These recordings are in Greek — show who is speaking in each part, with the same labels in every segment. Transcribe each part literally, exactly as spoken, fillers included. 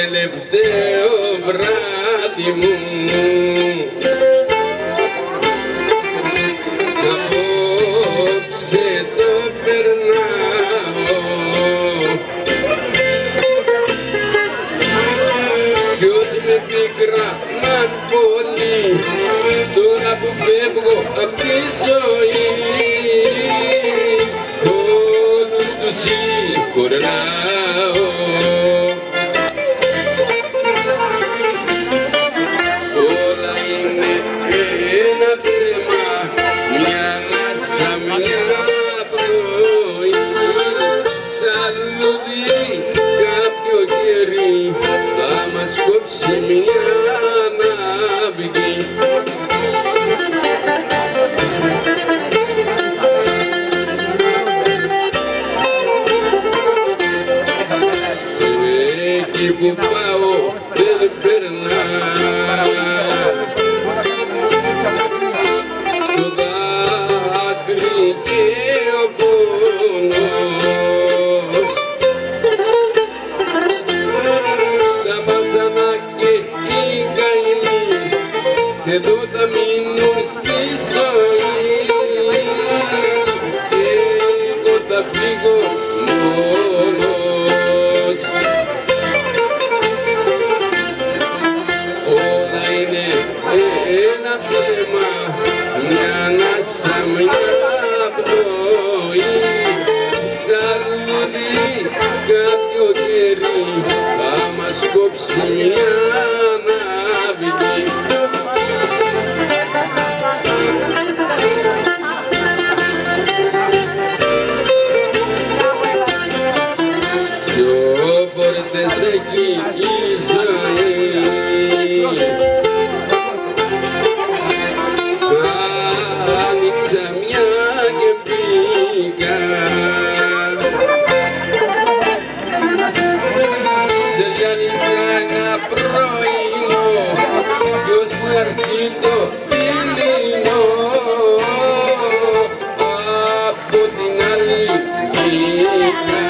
Speaker 1: τελευταίο βράδυ μου. Απόψε το περνάω κι ως με πικράναν πολύ τώρα που φεύγω απ' τη ζωή όλους τους συγχωρνάω. Όλα είναι ένα ψέμα, μια ανάσα, μια πρωί σαν λουλούδι κάποιο κερί θα μας κόψει μια ναυγή. Εκεί που πάω δεν περνά το δάκρυ και ο πόνος, τα βάζανα και οι καημοί εδώ θα μείνουν στη ζωή και εγώ θα φύγω μόνος. Όλα είναι ένα ψέμα, μια ανάσα, μια πνοή σαν λουλούδι κάποιο κερί θα μας κόψει μια ναυγή. Δυο πόρτες εκεί η ζωή άνοιξα μια και μπήκα, ζεριάνισα ένα πρωινό κι ως που έρθει το φιλινό από την άλλη βγήκα.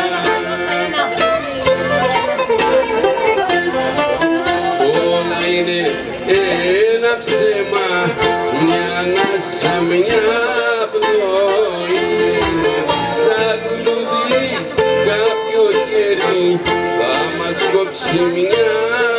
Speaker 1: Όλα είναι ένα ψέμα, μια ανάσα, μια πνοή σαν λουλούδι κάποιο κερί θα μας κόψει μια